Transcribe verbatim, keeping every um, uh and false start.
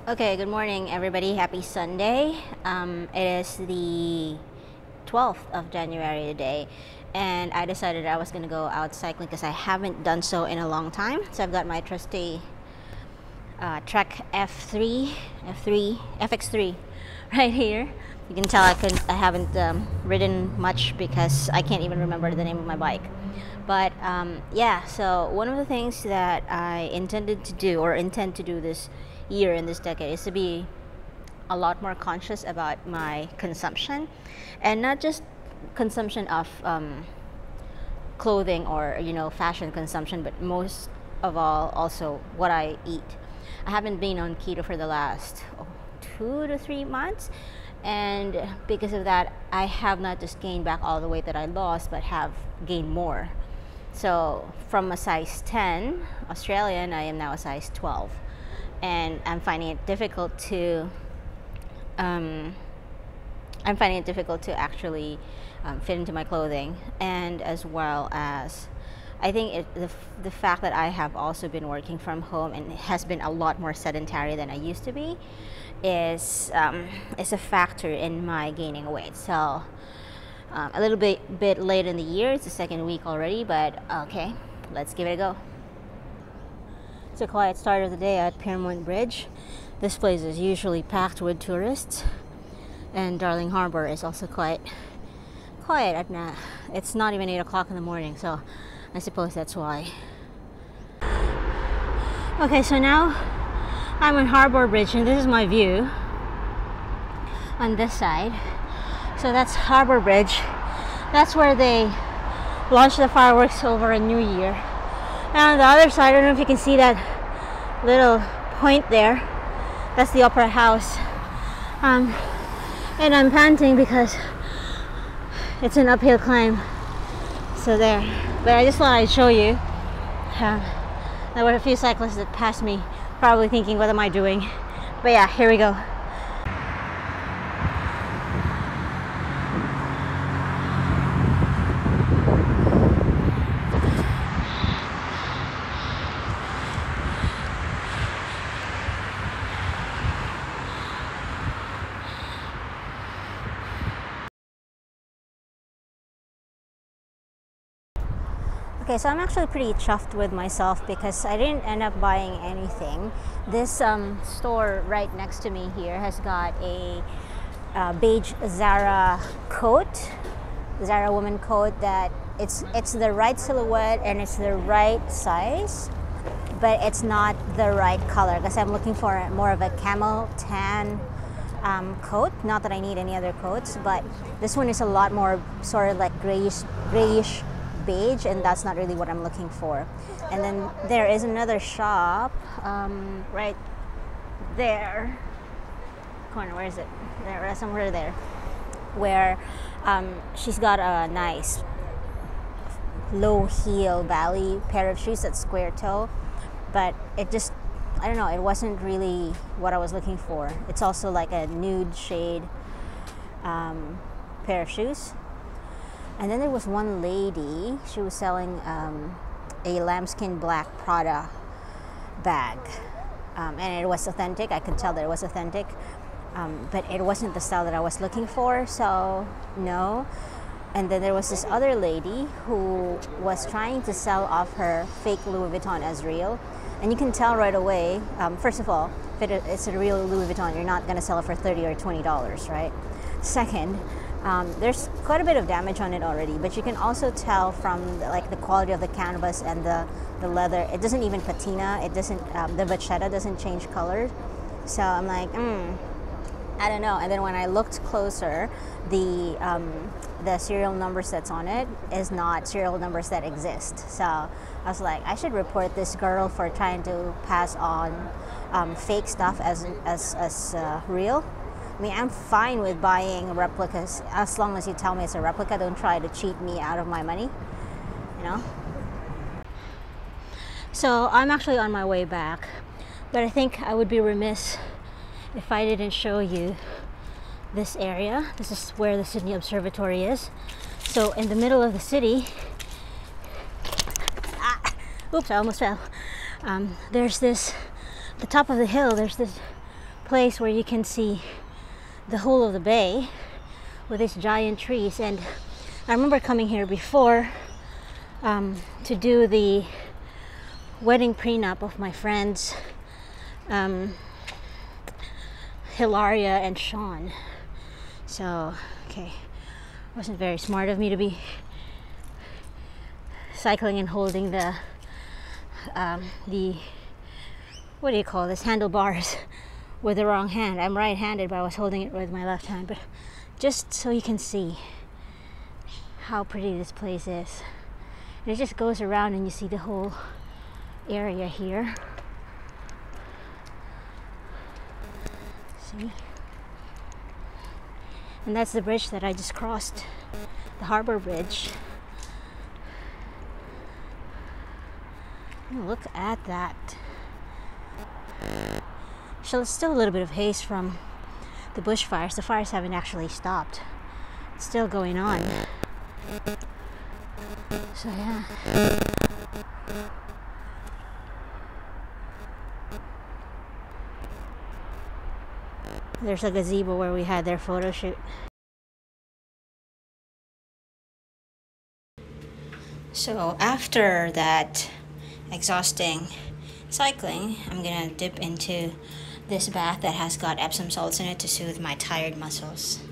Okay, good morning everybody. Happy Sunday. Um, it is the twelfth of January today, and I decided I was going to go out cycling because I haven't done so in a long time. So I've got my trusty uh, Trek F three, F three, F X three right here. You can tell I, couldn't, I haven't um, ridden much because I can't even remember the name of my bike. But um, yeah, so one of the things that I intended to do or intend to do this year in this decade is to be a lot more conscious about my consumption, and not just consumption of um, clothing or you know fashion consumption, but most of all also what I eat. I haven't been on keto for the last oh, two to three months, and because of that I have not just gained back all the weight that I lost, but have gained more. So from a size ten Australian, I am now a size twelve, and I'm finding it difficult to um, I'm finding it difficult to actually um, fit into my clothing, and as well as I think it, the, the fact that I have also been working from home and has been a lot more sedentary than I used to be is um, is a factor in my gaining weight. So um, a little bit bit late in the year, it's the second week already, but okay, let's give it a go. It's a quiet start of the day at Piermont Bridge. This place is usually packed with tourists, and Darling Harbour is also quite quiet at night. It's not even eight o'clock in the morning, so I suppose that's why. Okay, so now I'm on Harbour Bridge, and this is my view on this side. So that's Harbour Bridge. That's where they launch the fireworks over a New Year. And on the other side, I don't know if you can see that little point there. That's the Opera House. Um, and I'm panting because it's an uphill climb. So there. But I just thought I'd show you. Um, there were a few cyclists that passed me, probably thinking, what am I doing? But yeah, here we go. Okay, so I'm actually pretty chuffed with myself because I didn't end up buying anything. This um, store right next to me here has got a uh, beige Zara coat, Zara woman coat that it's it's the right silhouette and it's the right size, but it's not the right color because I'm looking for more of a camel tan um, coat. Not that I need any other coats, but this one is a lot more sort of like grayish, grayish beige, and that's not really what I'm looking for. And then there is another shop um, right there corner, where is it? There, somewhere there, where um, she's got a nice low heel Bally pair of shoes that's square toe, but it just, I don't know, it wasn't really what I was looking for. It's also like a nude shade um, pair of shoes. And then there was one lady, she was selling um, a lambskin black Prada bag. Um, and it was authentic, I could tell that it was authentic. Um, but it wasn't the style that I was looking for, so no. And then there was this other lady who was trying to sell off her fake Louis Vuitton as real. And you can tell right away, um, first of all, if it, it's a real Louis Vuitton, you're not gonna sell it for thirty or twenty dollars, right? Second, Um, there's quite a bit of damage on it already, but you can also tell from the, like the quality of the canvas and the, the leather. It doesn't even patina. It doesn't. Um, the vachetta doesn't change color. So I'm like, hmm, I don't know. And then when I looked closer, the um, the serial numbers that's on it is not serial numbers that exist. So I was like, I should report this girl for trying to pass on um, fake stuff as as as uh, real. I mean, I'm fine with buying replicas as long as you tell me it's a replica. Don't try to cheat me out of my money, you know? So I'm actually on my way back, but I think I would be remiss if I didn't show you this area. This is where the Sydney Observatory is. So in the middle of the city, ah, oops, I almost fell. Um, there's this, the top of the hill, there's this place where you can see the whole of the bay with these giant trees. And I remember coming here before um, to do the wedding prenup of my friends um, Hilaria and Sean. So, okay, it wasn't very smart of me to be cycling and holding the um, the what do you call this, handlebars with the wrong hand. I'm right-handed, but I was holding it with my left hand. But just so you can see how pretty this place is. And it just goes around and you see the whole area here. See? And that's the bridge that I just crossed, the Harbour Bridge. Oh, look at that. So there's still a little bit of haze from the bushfires. The fires haven't actually stopped. It's still going on. So yeah. There's a gazebo where we had their photo shoot. So after that exhausting cycling, I'm gonna dip into this bath that has got Epsom salts in it to soothe my tired muscles.